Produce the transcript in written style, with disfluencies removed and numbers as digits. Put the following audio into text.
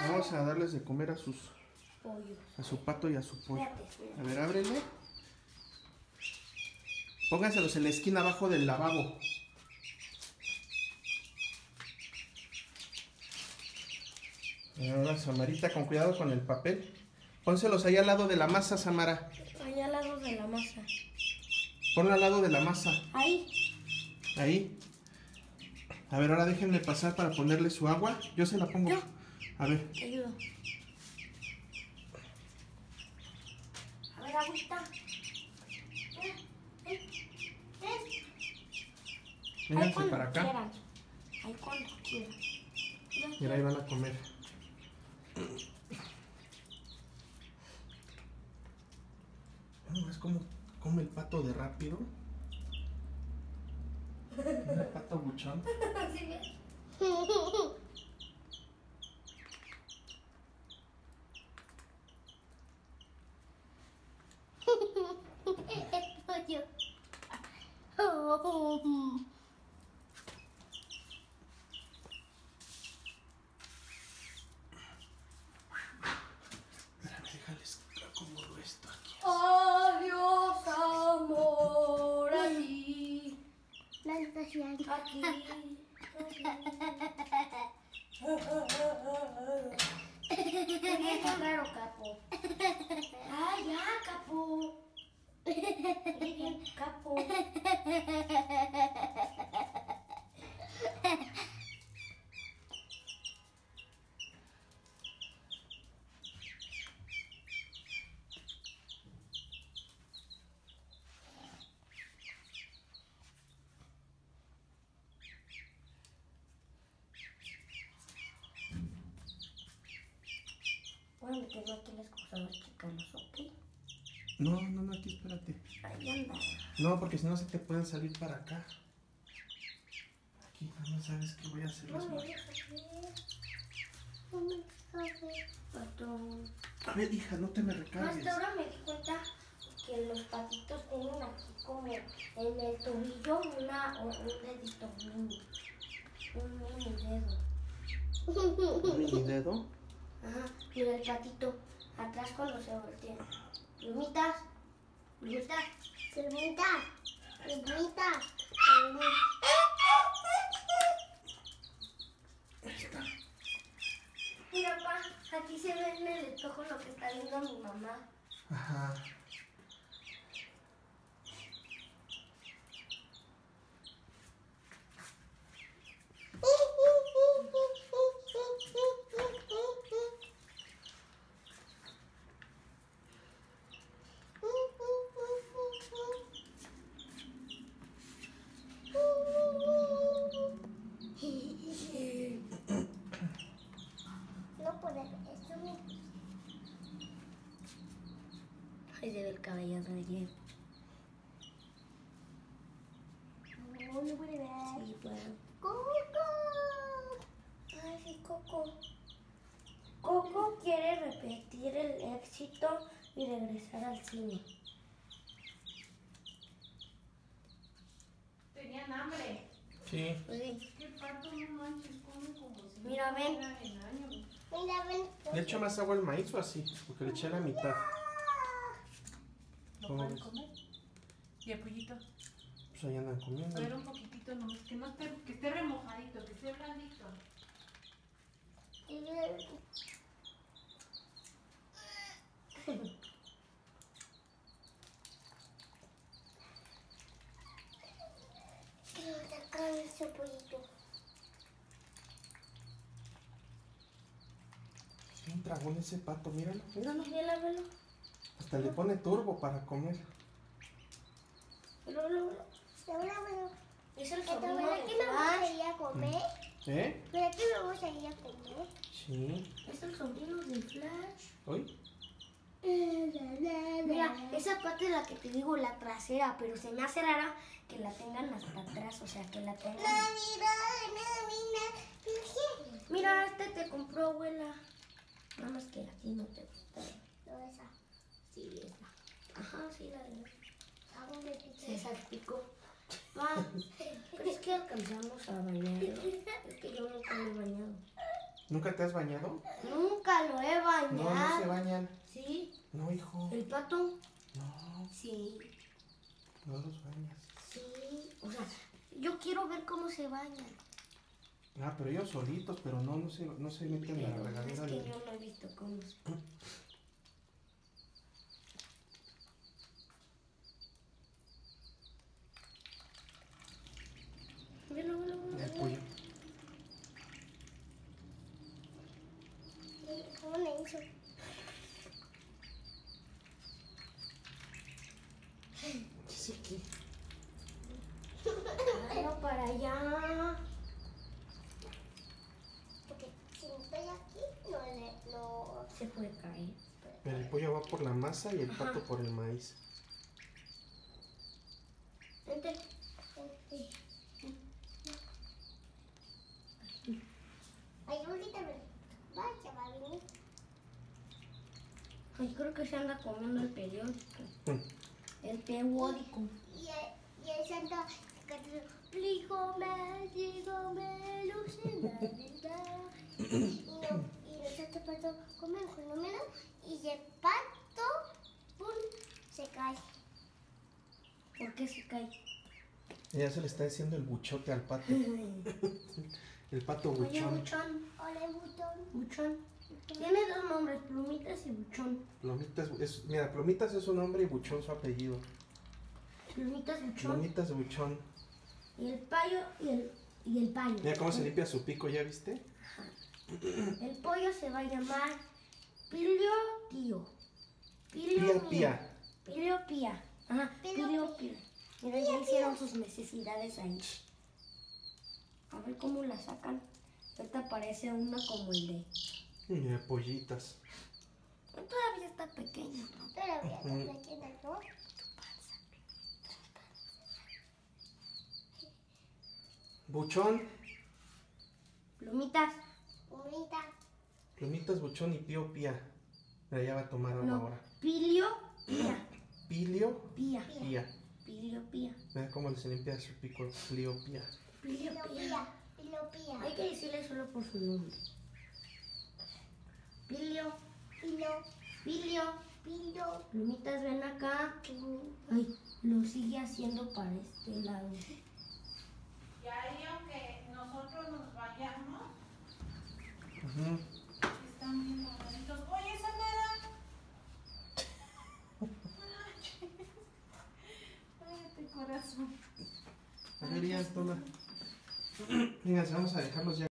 Vamos a darles de comer a sus pollos. A su pato y a su pollo. Espérate. A ver, ábrele. Pónganselos en la esquina abajo del lavabo. Ahora, Samarita, con cuidado con el papel. Pónselos ahí al lado de la masa, Samara. Ahí al lado de la masa. Ponlo al lado de la masa. Ahí. Ahí. A ver, ahora déjenme pasar para ponerle su agua. Yo se la pongo. ¿Yo? A ver. Te ayudo. A ver, agüita. Vénganse para acá. Quieran. Ahí cuando quieran. Mira, ahí van a comer. ¿Ves cómo come el pato de rápido? El pato buchón. Déjales acomodo esto aquí. Adiós, amor, aquí. Aquí. Qué raro, Capo. Ay, ya, Capo. Capo. Voy a meterlo aquí en las cosas chicanas, ¿ok? No, aquí espérate. Ahí anda. No, porque si no se te pueden salir para acá. Aquí, no sabes qué voy a hacer. Patrón. A ver, hija, no te me recargues. Hasta ahora me di cuenta que los patitos tienen aquí como en el tobillo un dedito mini. Un mini dedo. ¿Un mini dedo? Ajá, mira el patito atrás cuando se voltea. Plumitas, plumitas, plumitas, plumitas. Ahí está. Mira, papá, aquí se ve en el espejo lo que está viendo mi mamá. Ajá. No puede ver eso. Ahí se ve el cabello de ayer. No, no puede ver. Sí, puedo. ¡Coco! Ay, sí, Coco. Coco quiere repetir el éxito y regresar al cine. Tenían hambre. Sí. Sí. Qué pato, no manches, come como si Mira, ven. fuera en años. Mira, ven. ¿Le echo más agua al maíz o así? Porque le eché la mitad. ¿Lo ¿Cómo pueden ves? comer? ¿Y el pollito? Pues ahí andan comiendo. Pero un poquitito nomás, que no esté, que esté remojadito, que esté blandito. Quiero sacar ese pollito. Bien tragón ese pato, míralo, míralo. Velo, velo. Hasta le pone turbo para comer. Velo, velo, velo. Es el sobrino ¿Verdad de que me vamos a Flash. ir a comer? ¿Eh? ¿Verdad que me vamos a ir a comer? Sí. Es el sobrino de Flash. ¿Hoy? Mira, esa parte es la que te digo, la trasera, pero se me hace rara que la tengan hasta atrás, o sea, que la tengan... Mira, este te compró abuela. Nada más que aquí no te gusta. No, esa. Sí, esa. Ajá, sí, la de... ¿A dónde Se salpicó. Va, pero es que alcanzamos a bañarlo. Es que yo nunca me he bañado. ¿Nunca te has bañado? Nunca lo he bañado. No, no se bañan. Sí. No, hijo. ¿El pato? No, Sí. no los bañas. Sí. O sea, yo quiero ver cómo se bañan. Ah, pero ellos solitos, pero no se meten en la Pero es regadera. que yo no he visto cómo se... Velo, velo, velo. El pollo. ¿Cómo le hizo? Sí, aquí. Hágalo para allá. Porque si no estoy aquí, no. Se puede caer. Pero el pollo va por la masa y el pato por el maíz. Vente. Ay, ahorita vaya, va a venir. Ay, creo que se anda comiendo el periódico. Mm. El periódico. Y el santo cantó, dígame, luz en la verdad. Y nosotros pato come un fenómeno y el pato, ¡pum!, se cae. ¿Por qué se cae? Ya se le está diciendo el buchote al pato. El pato Oye, buchón. buchón. Hola, botón. Buchón. Tiene dos nombres, Plumitas y Buchón. Mira, Plomitas es su nombre y Buchón su apellido. Plumitas, Buchón. Plomitas Buchón. Y el payo y el payo. Mira cómo se limpia su pico, ¿ya viste? El pollo se va a llamar Pilio Tío. Pilio Pía, Mío. pía. Pilio Pía. Ajá, Pilio Pía. Mira, ya hicieron sus necesidades ahí. A ver cómo la sacan. Ahorita parece una como el de... Mira, pollitas. Todavía está pequeño. Todavía está pequeña, ¿no? Buchón. Plumitas. Bonita. Plomitas, Buchón y Pío Pía. Mira, ya va a tomar agua No, ahora. Pilio Pía. Pilio Pía. Pía. Pilio Pía. Mira cómo se limpia su pico. Plio Pía. Pilio Pía. Pilopía. Pilopía. Hay que decirle solo por su nombre. Pilio. Pillo. Plumitas, ven acá. Ay, lo sigue haciendo para este lado. Y ahí, aunque nosotros nos vayamos, Ujú. están bien bonitos. Oye, Samara. Cállate, corazón. A ver, ya, toma. Venga, vamos a dejarlos ya.